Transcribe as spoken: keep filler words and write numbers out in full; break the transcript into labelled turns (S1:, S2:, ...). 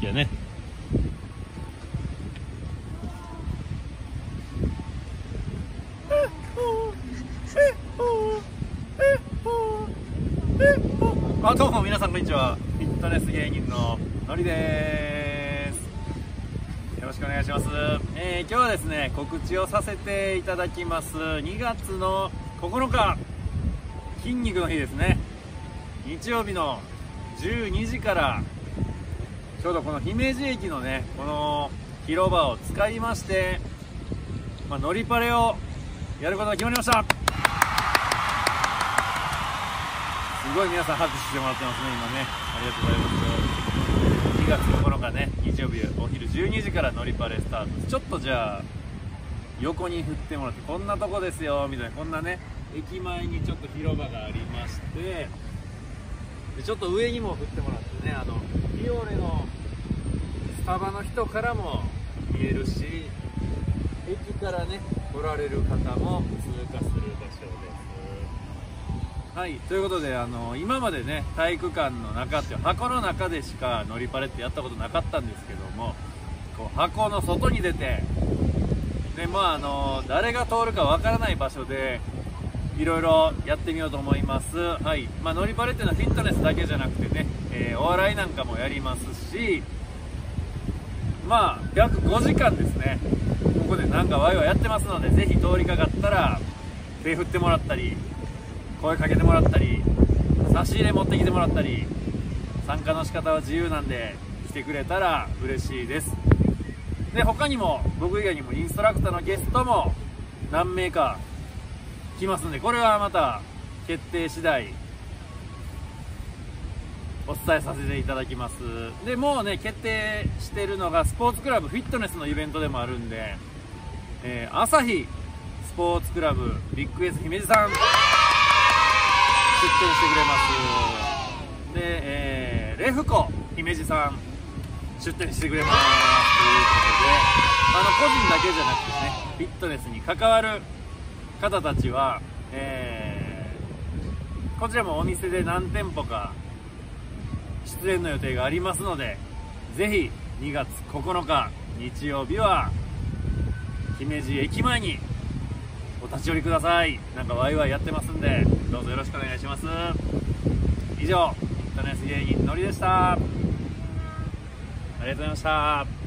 S1: でね。あ、どうも皆さんこんにちは。フィットネス芸人ののりでーす。よろしくお願いします。えー、今日はですね、告知をさせていただきます。にがつのここのか、筋肉の日ですね。日曜日のじゅうにじからちょうどこの姫路駅のね、この広場を使いまして、まあ、乗りパレをやることが決まりました。すごい皆さん拍手してもらってますね、今ね。ありがとうございます。にがつここのかね、日曜日お昼じゅうにじから乗りパレスタート。ちょっとじゃあ横に振ってもらって、こんなとこですよみたいな、こんなね、駅前にちょっと広場がありまして、でちょっと上にも振ってもらってね、あのビオレのスタバの人からも見えるし、駅からね来られる方も通過する場所です。はい、ということで、あの今までね、体育館の中っていう箱の中でしか乗りパレってやったことなかったんですけども、こう箱の外に出て、でまああの誰が通るかわからない場所でいろいろやってみようと思います。はい、まあ、乗りパレっていうのはフィットネスだけじゃなくてね、えー、お笑いなんかもやりますし、まあ約ごじかんですね、ここでなんかワイワイやってますので、ぜひ通りかかったら手振ってもらったり、声かけてもらったり、差し入れ持ってきてもらったり、参加の仕方は自由なんで来てくれたら嬉しいです。で他にも僕以外にもインストラクターのゲストも何名か来ますんで、これはまた決定次第お伝えさせていただきます。でもうね、決定してるのがスポーツクラブフィットネスのイベントでもあるんで、えー、朝日スポーツクラブビッグエース姫路さん出店してくれます。で、えー、レフコ姫路さん出店してくれますということで、あの個人だけじゃなくてね、フィットネスに関わる方たちは、えー、こちらもお店で何店舗か出演の予定がありますので、ぜひにがつここのか日曜日は姫路駅前にお立ち寄りください。なんかワイワイやってますんで、どうぞよろしくお願いします。以上、フィットネス芸人のりでした。ありがとうございました。